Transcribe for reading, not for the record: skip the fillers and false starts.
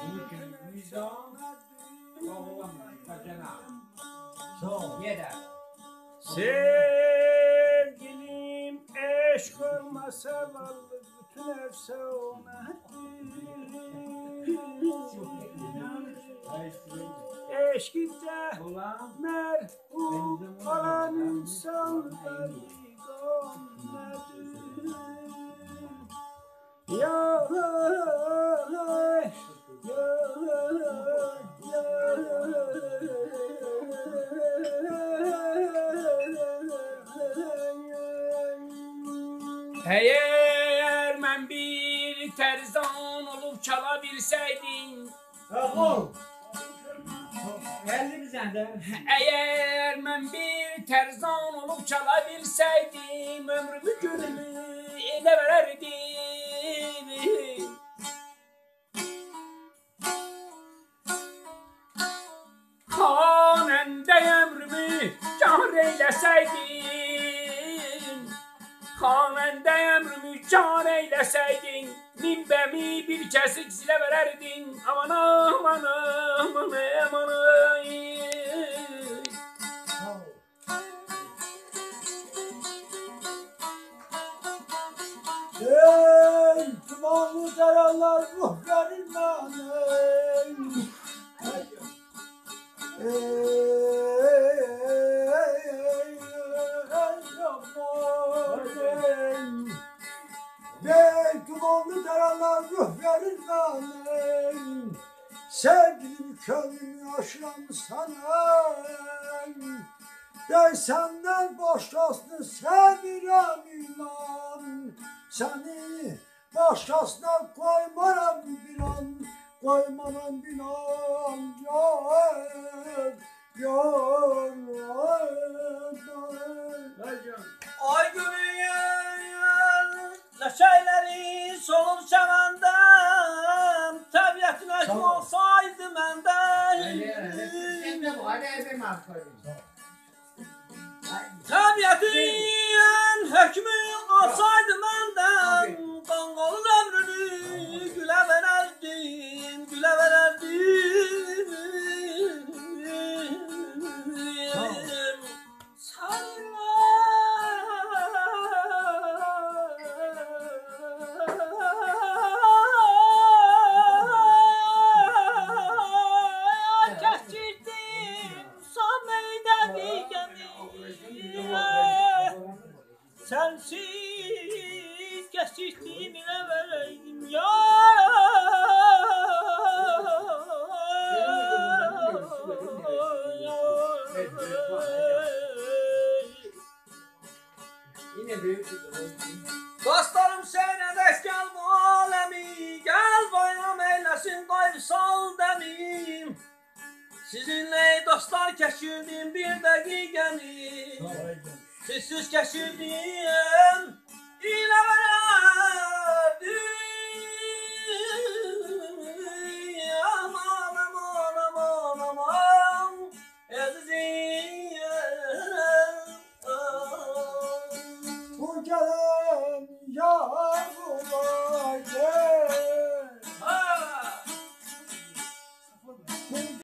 Sevgilim eşk olmasa vallahi bütün efsanedir. Eşkinde merhum olan insanlar gönderdir. Ya eğer ben bir terzan olup çalabilseydim, eğer ben bir terzan olup çalabilseydim, ömrümü günümü ele verirdim. Hanende ömrümü kâr eyleseydin, hanende ömrümü kâr eyleseydin, minbemi bir kesik zile vererdin. Aman aman aman aman ey tumanlı daralar ruh verir bana. Ey tumanlı daralar ruh verir bana. Sevgilim könlümü aşıram sana. Ben senden başkasını sevirəm inan. Seni başkasına koymaram bir an. Koymaram bir an. Yar. Ay günün leşeyleri solur çəməndən, təbiətin aşk olsaydı məndən. Təbiətin hökmü olsaydı məndən, qanqalın ömrünü gülə verərdim, gülə verərdim. Sensiz geçtiğimine vereyim ya. Dostlarım seynədeş gel bu alemi, gel bayram eylesin qayırsal demim. Sizinle dostlar keçirdim bir dəqiqəni, sizsiz keçirdim ilə verəm.